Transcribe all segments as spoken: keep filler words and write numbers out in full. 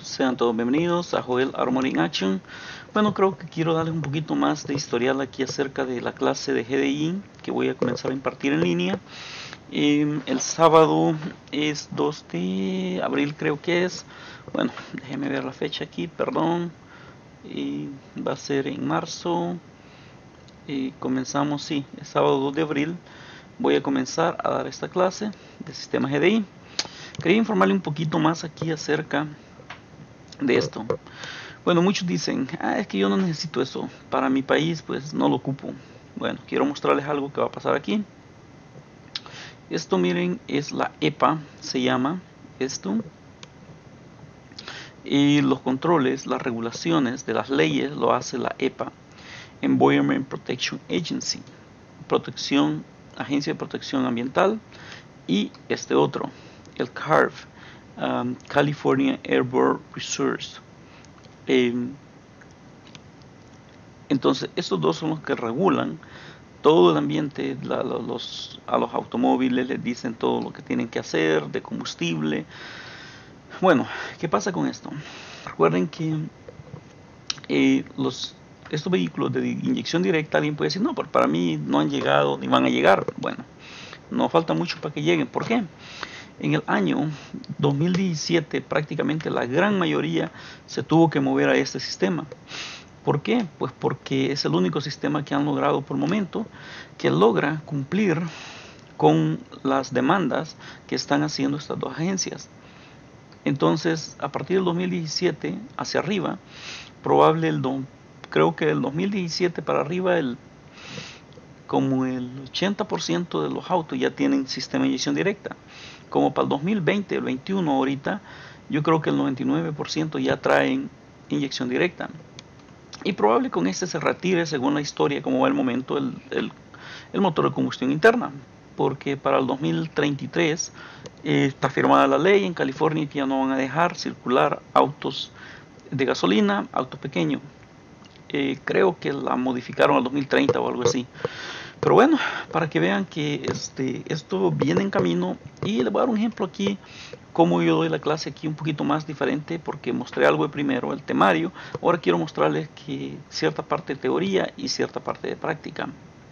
Sean todos bienvenidos a Joel Armory in Action. Bueno, creo que quiero darles un poquito más de historial aquí acerca de la clase de G D I que voy a comenzar a impartir en línea. Eh, el sábado es dos de abril, creo que es. Bueno, déjenme ver la fecha aquí, perdón. Eh, va a ser en marzo. Eh, comenzamos, sí, el sábado dos de abril. Voy a comenzar a dar esta clase de sistema G D I. Quería informarle un poquito más aquí acerca de esto. Bueno, muchos dicen, ah, es que yo no necesito eso, para mi país pues no lo ocupo. Bueno, quiero mostrarles algo que va a pasar aquí. Esto, miren, es la E P A, se llama esto. Y los controles, las regulaciones de las leyes lo hace la E P A, Environment Protection Agency, protección, Agencia de Protección Ambiental, y este otro, el C A R F, um, California Airborne Resource. Eh, entonces, estos dos son los que regulan todo el ambiente. La, los, a los automóviles les dicen todo lo que tienen que hacer de combustible. Bueno, ¿qué pasa con esto? Recuerden que eh, los, estos vehículos de inyección directa, alguien puede decir, no, pero para mí no han llegado ni van a llegar. Bueno, no falta mucho para que lleguen. ¿Por qué? En el año dos mil diecisiete prácticamente la gran mayoría se tuvo que mover a este sistema. ¿Por qué? Pues porque es el único sistema que han logrado por el momento que logra cumplir con las demandas que están haciendo estas dos agencias. Entonces, a partir del dos mil diecisiete hacia arriba, probable el do, creo que del dos mil diecisiete para arriba el como el ochenta por ciento de los autos ya tienen sistema de inyección directa. Como para el dos mil veinte, el veintiuno ahorita, yo creo que el noventa y nueve por ciento ya traen inyección directa. Y probable con este se retire, según la historia, como va el momento, el, el, el motor de combustión interna. Porque para el dos mil treinta y tres eh, está firmada la ley en California que ya no van a dejar circular autos de gasolina, autos pequeños. Eh, creo que la modificaron al dos mil treinta o algo así. Pero bueno, para que vean que este, esto viene en camino. Y les voy a dar un ejemplo aquí, cómo yo doy la clase aquí un poquito más diferente, porque mostré algo de primero, el temario. Ahora quiero mostrarles que cierta parte de teoría y cierta parte de práctica.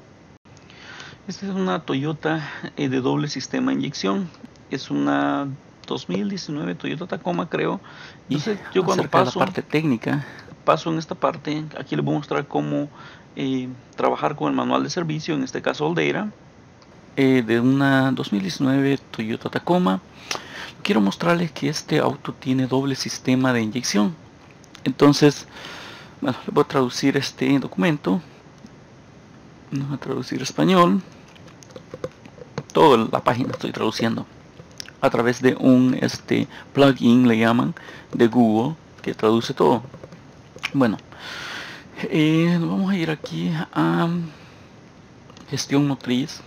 Esta es una Toyota eh, de doble sistema de inyección. Es una dos mil diecinueve Toyota Tacoma, creo. Entonces yo cuando paso, la parte técnica, paso en esta parte, aquí les voy a mostrar cómo eh, trabajar con el manual de servicio, en este caso Oldera, eh, de una dos mil diecinueve Toyota Tacoma. Quiero mostrarles que este auto tiene doble sistema de inyección. Entonces, bueno, les voy a traducir este documento. Voy a traducir español. Toda la página estoy traduciendo a través de un este plugin, le llaman, de Google, que traduce todo. Bueno, eh, vamos a ir aquí a gestión motriz,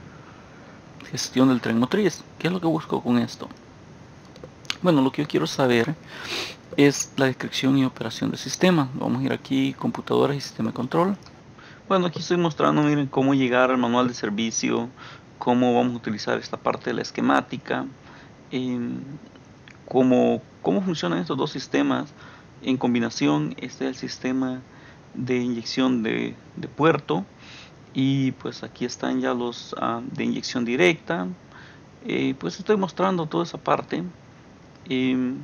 gestión del tren motriz. ¿Qué es lo que busco con esto? Bueno, lo que yo quiero saber es la descripción y operación del sistema. Vamos a ir aquí, computadoras y sistema de control. Bueno, aquí estoy mostrando, miren, cómo llegar al manual de servicio, cómo vamos a utilizar esta parte de la esquemática, eh, cómo, cómo funcionan estos dos sistemas en combinación. Este es el sistema de inyección de, de puerto, y pues aquí están ya los uh, de inyección directa. Eh, pues estoy mostrando toda esa parte, eh,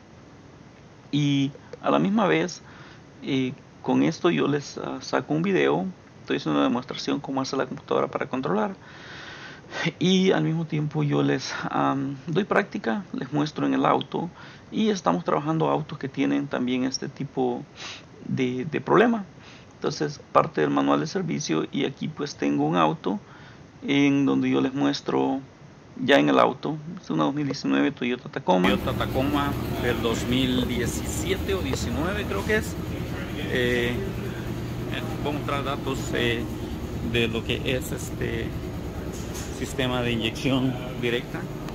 y a la misma vez eh, con esto yo les uh, saco un video. Estoy haciendo una demostración cómo hace la computadora para controlar, y al mismo tiempo yo les um, doy práctica, les muestro en el auto, y estamos trabajando autos que tienen también este tipo de, de problema. Entonces, parte del manual de servicio, y aquí pues tengo un auto en donde yo les muestro ya en el auto. Es una dos mil diecinueve Toyota Tacoma. Toyota Tacoma del dos mil diecisiete o diecinueve creo que es. Eh, voy a mostrar datos eh, de lo que es este sistema de inyección directa.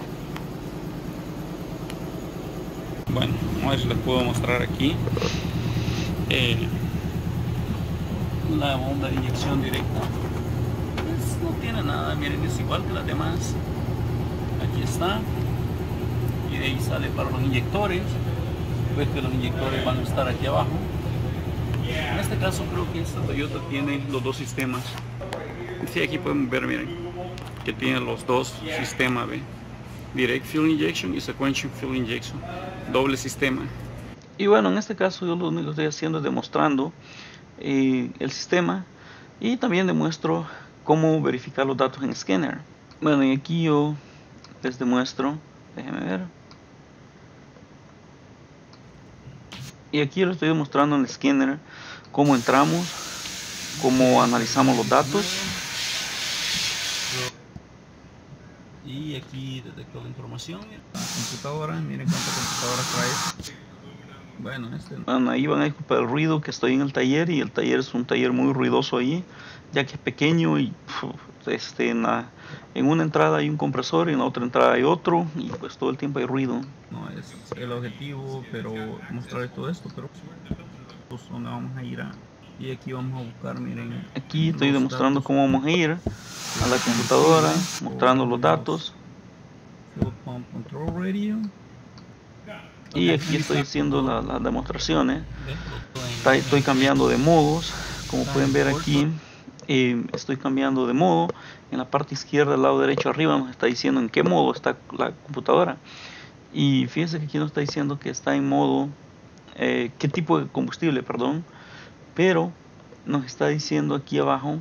Bueno, a ver si les puedo mostrar aquí eh, la bomba de inyección directa. Pues no tiene nada, miren, es igual que las demás. Aquí está, y de ahí sale para los inyectores. ves que los inyectores van a estar aquí abajo. En este caso creo que esta Toyota tiene los dos sistemas. Sí, aquí podemos ver, miren, que tiene los dos sistemas, ¿ve? Direct Fuel Injection y Sequential Fuel Injection, doble sistema. Y bueno, en este caso yo lo único que estoy haciendo es demostrando eh, el sistema, y también demuestro cómo verificar los datos en Scanner. Bueno, y aquí yo les demuestro, déjenme ver. Y aquí yo les estoy demostrando en el Scanner cómo entramos, cómo analizamos los datos. Y aquí detecto la información. La computadora, miren cuántas computadoras trae. Bueno, este, bueno, ahí van a disculpar el ruido, que estoy en el taller, y el taller es un taller muy ruidoso ahí, ya que es pequeño y puf, este, en, la, en una entrada hay un compresor y en la otra entrada hay otro, y pues todo el tiempo hay ruido. No es el objetivo, pero mostrarles todo esto, pero pues donde vamos a ir a, y aquí vamos a buscar, miren. Aquí estoy demostrando cómo vamos a ir a la computadora, mostrando los datos. Fuel Pump Control Radio. Y aquí estoy haciendo las la demostraciones. Estoy cambiando de modos. Como pueden ver aquí, eh, estoy cambiando de modo. En la parte izquierda, al lado derecho arriba, nos está diciendo en qué modo está la computadora. Y fíjense que aquí nos está diciendo que está en modo, eh, qué tipo de combustible, perdón. Pero nos está diciendo aquí abajo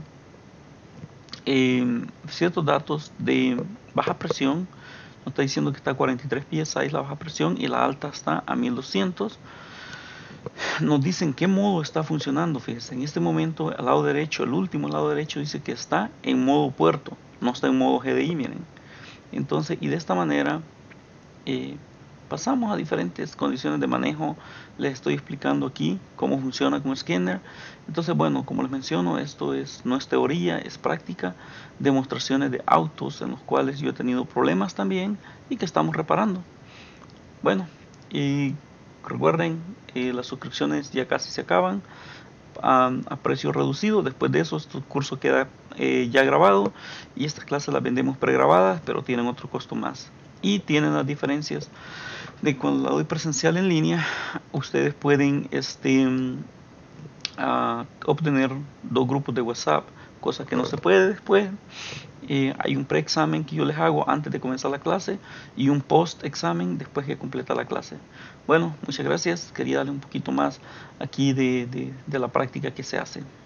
eh, ciertos datos de baja presión. Nos está diciendo que está a cuarenta y tres P S I la baja presión y la alta está a mil doscientos. Nos dicen qué modo está funcionando. Fíjense, en este momento al lado derecho, el último lado derecho dice que está en modo puerto, no está en modo G D I, miren. Entonces, y de esta manera eh, pasamos a diferentes condiciones de manejo. Les estoy explicando aquí cómo funciona con Scanner. Entonces, bueno, como les menciono, esto es, no es teoría, es práctica, demostraciones de autos en los cuales yo he tenido problemas también y que estamos reparando. Bueno, y recuerden, eh, las suscripciones ya casi se acaban a, a precio reducido. Después de eso, este curso queda eh, ya grabado, y estas clases las vendemos pregrabadas, pero tienen otro costo más. Y tienen las diferencias de cuando la doy presencial en línea. Ustedes pueden este, uh, obtener dos grupos de WhatsApp, cosa que no se puede después. Eh, hay un preexamen que yo les hago antes de comenzar la clase y un post-examen después que completa la clase. Bueno, muchas gracias. Quería darle un poquito más aquí de, de, de la práctica que se hace.